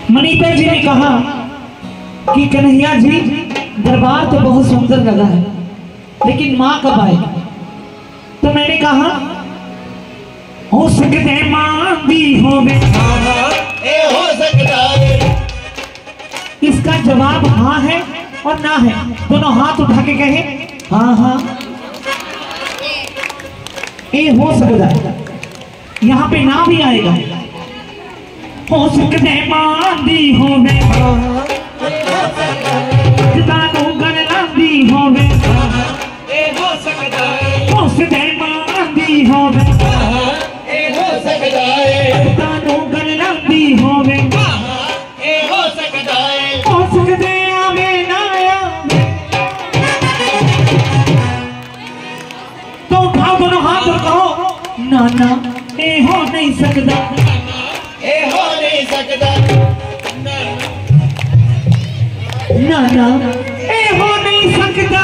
मनीता जी ने कहा कि कन्हैया जी दरबार तो बहुत सुंदर लगा है, लेकिन माँ कब आए? तो मैंने कहा हो सकते माँ भी होवे, हो सकता है। इसका जवाब हाँ है और ना है। दोनों हाथ उठा के कहे हाँ हाँ, ये हो सकता है। यहाँ पे ना भी आएगा। हो सकते माँ भी होवे, दानों गणना भी होवे, हो सकता है। हो सकते माँ भी होवे, हो सकता है। दानों गणना भी होवे, हो सकता है। हो सकते आवे ना आवे। तो उठाओ दोनों हाथ और कहो ना ना ये हो नहीं सकता, हो नहीं सकता। ना ना ये हो नहीं सकता।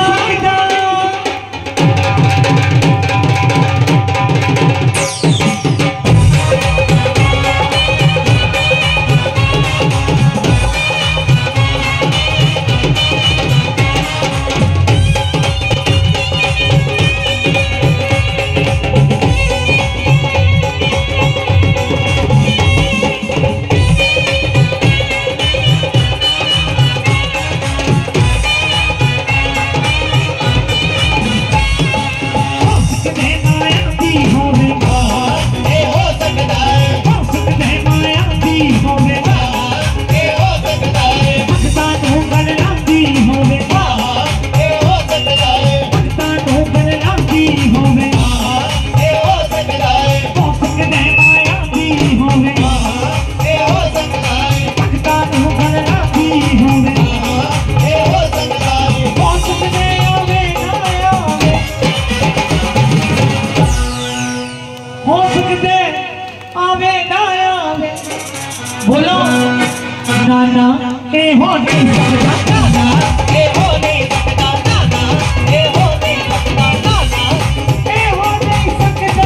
बोलो ना ना ये हो नहीं सकता, ना ना ये हो नहीं सकता। ना ये हो नहीं सकता। ये हो नहीं सकता।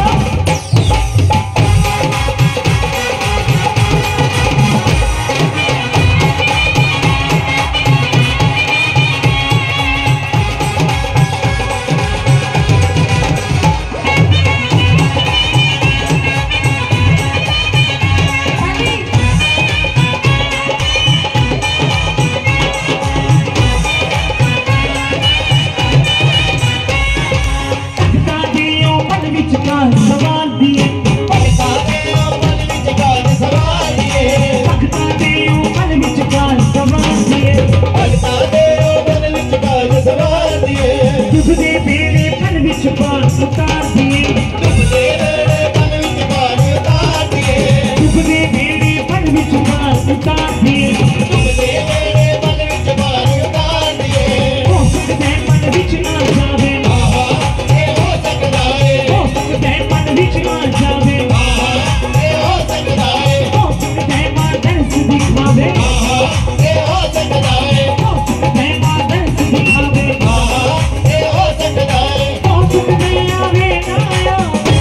सवाल दिए पढ़ता दे मन विच काल सवाल दिए। पढ़ता दे मन विच काल सवाल दिए। पढ़ता दे मन विच काल सवाल दिए। दुख दे मेरे मन विच काल उतार दिए। दुख दे मेरे मन विच काल उतार दिए। दुख दे मेरे मन विच काल उतार दिए। दुख दे मेरे मन विच काल उतार दिए। हो सकते मन विच ना जावे, ये हो सकता है। हो सकते मन विच ना जावे, ये हो सकता है। हो सकते मां दर्श दिखावे, ये हो सकता है। हो सकते मां दर्श दिखावे, ये हो सकता है। हो सकते आवे ना आवे।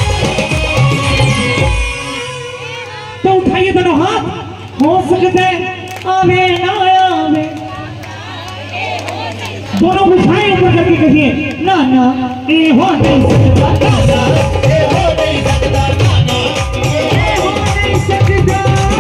तो उठाइए दोनों हाथ, हो सकते आवे ना आवे। दोनों उठाए ऊपर करके कहिए ना ना ये हो नहीं सकता, ये हो नहीं सकता। ये हो नहीं सकता।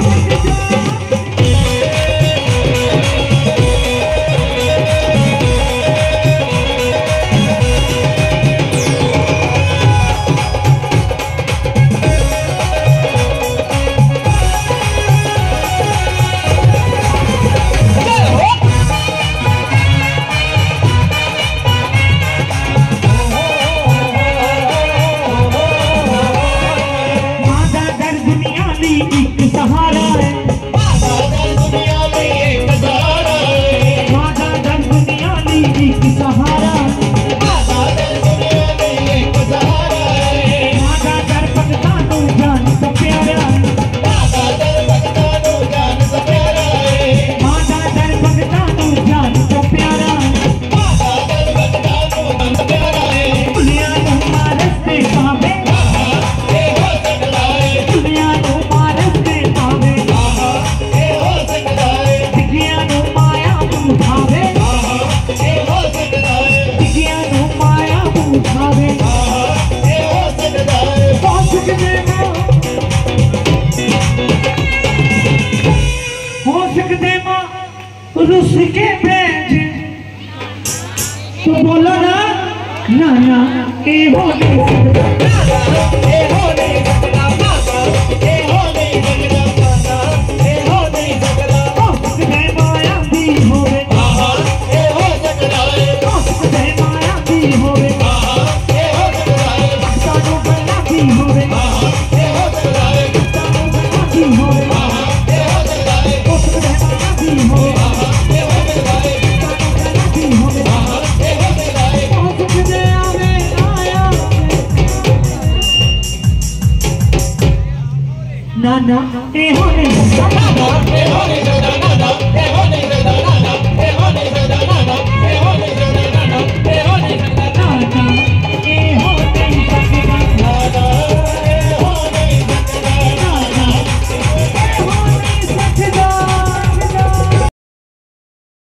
एक सहारा है, दुनिया में एक सहारा है। मादा दर दुनिया में एक सहारा है, दुनिया में एक सहारा है। मादा दर पगदानों जान तो प्यारा है, मादा दर पगदानों जान तो प्यारा है। मादा दर पगदानों जान तो प्यारा है। मादा दर पगदानों जान तो प्यारा है। दुनिया नो मारस पे पावे, ये हो सकता है। दुनिया नो मारस रुस के भेजे तो बोलो ना ना ना ए हो नहीं सकता ए हो नहीं सकता माता ए हो नहीं सकता माता ए हो नहीं सकता मैं माया भी होवे आहा ए हो सकता है मैं माया भी होवे आहा ए हो सकता है सानू बना भी होवे आहा ए हो सकता है सानू बना भी होवे आहा ए हो सकता है मैं माया भी होवे आहा ए हो सकता है सानू बना भी होवे आहा ए हो सकता है तुझे आवे आया ना ना ए हो नहीं सकता ए हो नहीं सकता